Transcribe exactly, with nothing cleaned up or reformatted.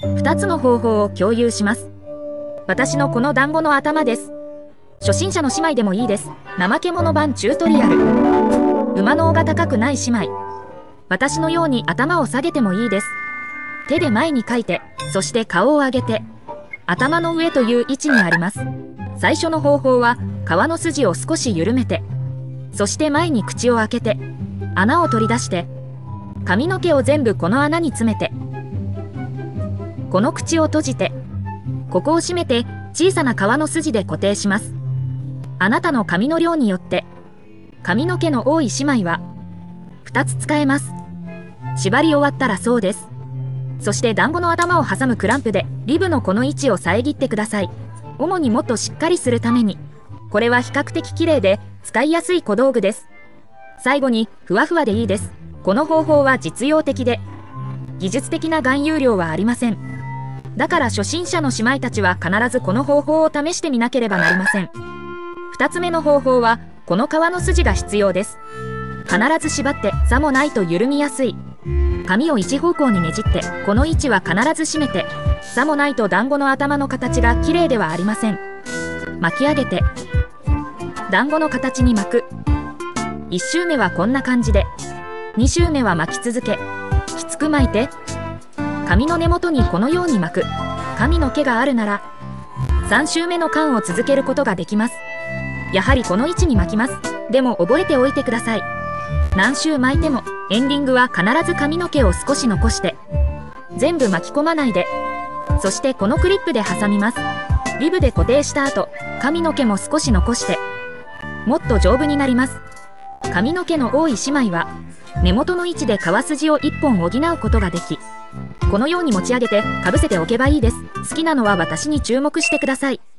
ふたつの方法を共有します。私のこの団子の頭です。初心者の姉妹でもいいです。怠け者版チュートリアル。馬の尾が高くない姉妹。私のように頭を下げてもいいです。手で前にかいて、そして顔を上げて、頭の上という位置にあります。最初の方法は、皮の筋を少し緩めて、そして前に口を開けて、穴を取り出して、髪の毛を全部この穴に詰めて、この口を閉じて、ここを閉めて小さな皮の筋で固定します。あなたの髪の量によって、髪の毛の多い姉妹は、ふたつ使えます。縛り終わったらそうです。そして団子の頭を挟むクランプでリブのこの位置を遮ってください。主にもっとしっかりするために。これは比較的綺麗で使いやすい小道具です。最後にふわふわでいいです。この方法は実用的で、技術的な含有量はありません。だから初心者の姉妹たちは必ずこの方法を試してみなければなりません。ふたつめの方法はこの皮の筋が必要です。必ず縛ってさもないと緩みやすい。髪を一方向にねじってこの位置は必ず締めて、さもないと団子の頭の形が綺麗ではありません。巻き上げて団子の形に巻く。いち周目はこんな感じで、に周目は巻き続け、きつく巻いて、髪の根元にこのように巻く。髪の毛があるならさん周目の間を続けることができます。やはりこの位置に巻きます。でも覚えておいてください。何周巻いてもエンディングは必ず髪の毛を少し残して、全部巻き込まないで、そしてこのクリップで挟みます。リブで固定した後、髪の毛も少し残して、もっと丈夫になります。髪の毛の多い姉妹は根元の位置で皮筋をいっぽん補うことができ、このように持ち上げてかぶせておけばいいです。好きなのは私に注目してください。